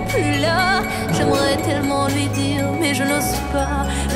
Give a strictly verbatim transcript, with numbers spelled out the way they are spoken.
n'est plus là. J'aimerais tellement lui dire, mais je n'ose pas.